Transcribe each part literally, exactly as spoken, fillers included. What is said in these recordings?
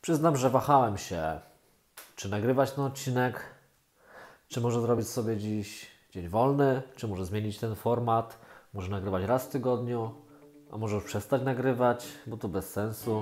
Przyznam, że wahałem się, czy nagrywać ten odcinek, czy może zrobić sobie dziś dzień wolny, czy może zmienić ten format, może nagrywać raz w tygodniu, a może już przestać nagrywać, bo to bez sensu.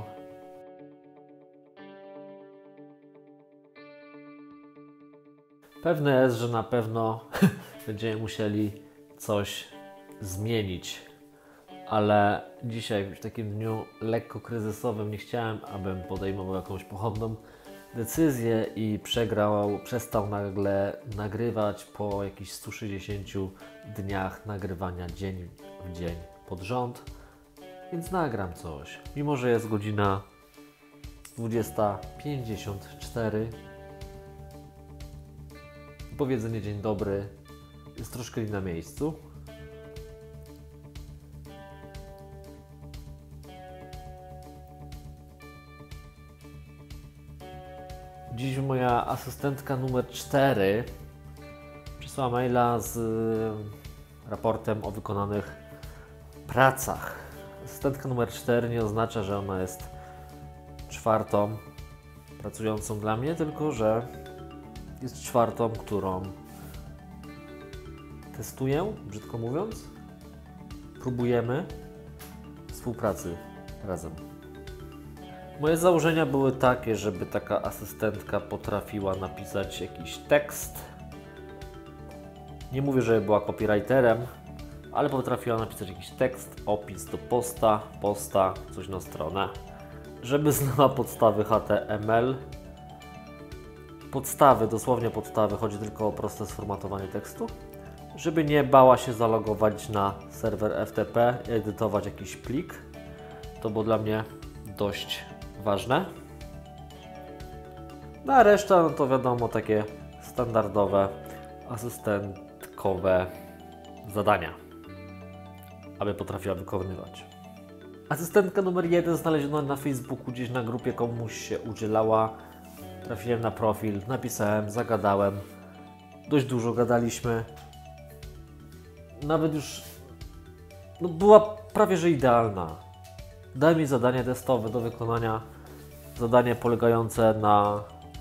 Pewne jest, że na pewno będziemy musieli coś zmienić, ale dzisiaj w takim dniu lekko kryzysowym nie chciałem, abym podejmował jakąś pochopną decyzję i przegrał, przestał nagle nagrywać po jakichś stu sześćdziesięciu dniach nagrywania dzień w dzień pod rząd, więc nagram coś. Mimo że jest godzina dwudziesta pięćdziesiąt cztery, powiedzenie dzień dobry jest troszkę na miejscu. Dziś moja asystentka numer cztery przysłała maila z raportem o wykonanych pracach. Asystentka numer cztery nie oznacza, że ona jest czwartą pracującą dla mnie, tylko że jest czwartą, którą testuję, brzydko mówiąc. Próbujemy współpracy razem. Moje założenia były takie, żeby taka asystentka potrafiła napisać jakiś tekst. Nie mówię, że była copywriterem, ale potrafiła napisać jakiś tekst, opis do posta, posta, coś na stronę. Żeby znała podstawy H T M L. Podstawy, dosłownie podstawy, chodzi tylko o proste sformatowanie tekstu. Żeby nie bała się zalogować na serwer F T P i edytować jakiś plik. To było dla mnie dość ważne. No a reszta, no to wiadomo, takie standardowe, asystentkowe zadania, aby potrafiła wykonywać. Asystentka numer jeden znaleziona na Facebooku, gdzieś na grupie komuś się udzielała. Trafiłem na profil, napisałem, zagadałem. Dość dużo gadaliśmy. Nawet już no, była prawie że idealna. Daj mi zadanie testowe do wykonania. Zadanie polegające na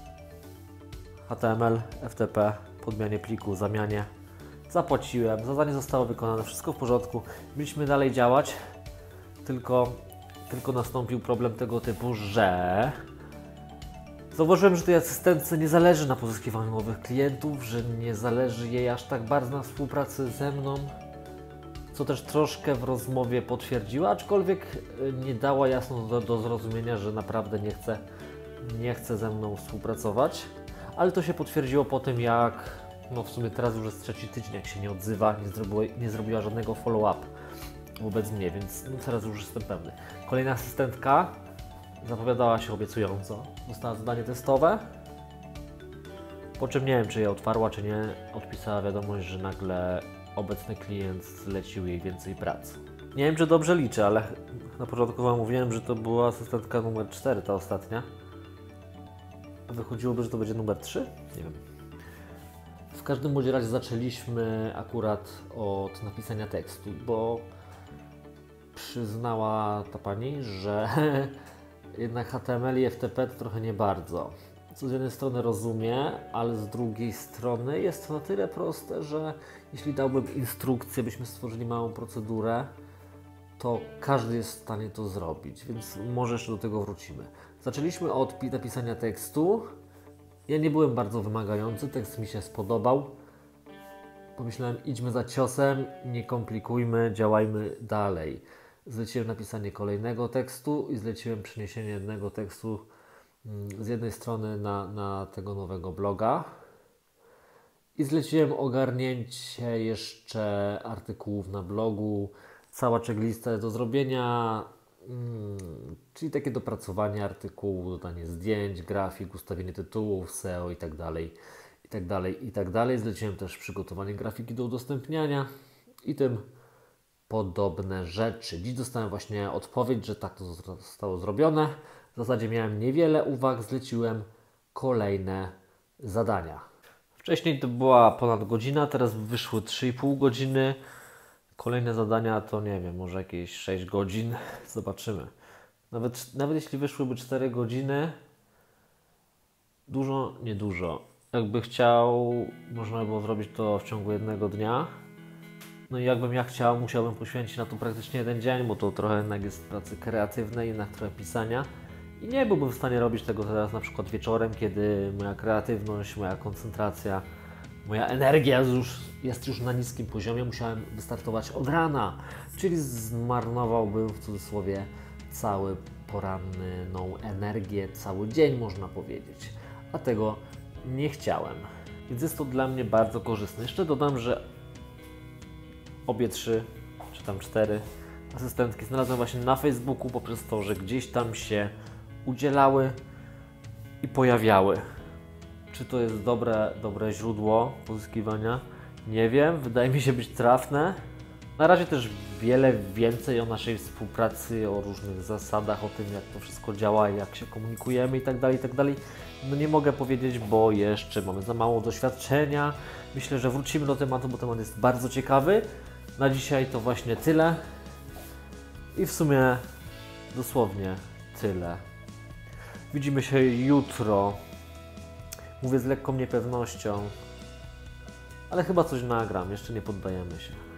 H T M L, F T P, podmianie pliku, zamianie. Zapłaciłem, zadanie zostało wykonane, wszystko w porządku. Mieliśmy dalej działać, tylko, tylko nastąpił problem tego typu, że zauważyłem, że tej asystentce nie zależy na pozyskiwaniu nowych klientów, że nie zależy jej aż tak bardzo na współpracy ze mną, co też troszkę w rozmowie potwierdziła, aczkolwiek nie dała jasno do, do zrozumienia, że naprawdę nie chce, nie chce ze mną współpracować. Ale to się potwierdziło po tym, jak no w sumie teraz już jest trzeci tydzień, jak się nie odzywa, nie zrobiła, nie zrobiła żadnego follow-up wobec mnie, więc no teraz już jestem pewny. Kolejna asystentka zapowiadała się obiecująco. Dostała zadanie testowe, po czym nie wiem, czy je otwarła, czy nie, odpisała wiadomość, że nagle obecny klient zlecił jej więcej pracy. Nie wiem, czy dobrze liczę, ale na początku Wam mówiłem, że to była asystentka numer cztery, ta ostatnia. A wychodziłoby, że to będzie numer trzy? Nie wiem. W każdym bądź razie zaczęliśmy akurat od napisania tekstu, bo przyznała ta pani, że jednak H T M L i F T P to trochę nie bardzo. Co z jednej strony rozumie, ale z drugiej strony jest to na tyle proste, że jeśli dałbym instrukcję, byśmy stworzyli małą procedurę, to każdy jest w stanie to zrobić, więc może jeszcze do tego wrócimy. Zaczęliśmy od napisania tekstu. Ja nie byłem bardzo wymagający, tekst mi się spodobał. Pomyślałem, idźmy za ciosem, nie komplikujmy, działajmy dalej. Zleciłem napisanie kolejnego tekstu i zleciłem przeniesienie jednego tekstu z jednej strony na, na tego nowego bloga i zleciłem ogarnięcie jeszcze artykułów na blogu, cała checklista do zrobienia, hmm, czyli takie dopracowanie artykułu, dodanie zdjęć, grafik, ustawienie tytułów, S E O i tak dalej, i tak dalej, i tak dalej. Zleciłem też przygotowanie grafiki do udostępniania i tym podobne rzeczy. Dziś dostałem właśnie odpowiedź, że tak to zostało zrobione. W zasadzie miałem niewiele uwag, zleciłem kolejne zadania. Wcześniej to była ponad godzina, teraz wyszły trzy i pół godziny. Kolejne zadania to nie wiem, może jakieś sześć godzin. Zobaczymy. Nawet, nawet jeśli wyszłyby cztery godziny, Dużo, niedużo. Jakby chciał, można by było zrobić to w ciągu jednego dnia. No i jakbym ja chciał, musiałbym poświęcić na to praktycznie jeden dzień, bo to trochę jednak jest pracy kreatywnej, jednak trochę pisania. I nie byłbym w stanie robić tego teraz na przykład wieczorem, kiedy moja kreatywność, moja koncentracja, moja energia już, jest już na niskim poziomie. Musiałem wystartować od rana, czyli zmarnowałbym w cudzysłowie cały poranną energię, cały dzień można powiedzieć. A tego nie chciałem. Więc jest to dla mnie bardzo korzystne. Jeszcze dodam, że obie trzy, czy tam cztery asystentki znalazłem właśnie na Facebooku poprzez to, że gdzieś tam się udzielały i pojawiały. Czy to jest dobre, dobre źródło pozyskiwania? Nie wiem, wydaje mi się być trafne. Na razie też wiele więcej o naszej współpracy, o różnych zasadach, o tym jak to wszystko działa, jak się komunikujemy itd., itd. No nie mogę powiedzieć, bo jeszcze mamy za mało doświadczenia. Myślę, że wrócimy do tematu, bo temat jest bardzo ciekawy. Na dzisiaj to właśnie tyle. I w sumie dosłownie tyle. Widzimy się jutro. Mówię z lekką niepewnością, ale chyba coś nagram, jeszcze nie poddajemy się.